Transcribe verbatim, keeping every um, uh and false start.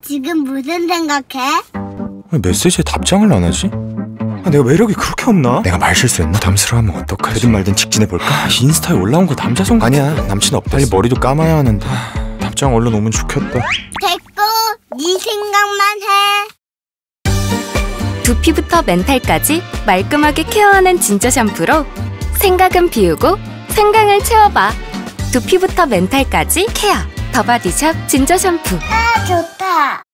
지금 무슨 생각해? 왜 메시지에 답장을 안 하지? 아, 내가 매력이 그렇게 없나? 내가 말 실수했나? 부담스러워하면 어떡하지? 되든 말든 직진해볼까? 아, 인스타에 올라온 거 남자 송 아니야, 남친 없다. 빨리 머리도 감아야 하는데. 답장 얼른 오면 좋겠다. 됐고, 네 생각만 해. 두피부터 멘탈까지 말끔하게 케어하는 진저 샴푸로 생각은 비우고 생강을 채워봐. 두피부터 멘탈까지 케어. 더바디샵 진저 샴푸. 아, 좋다.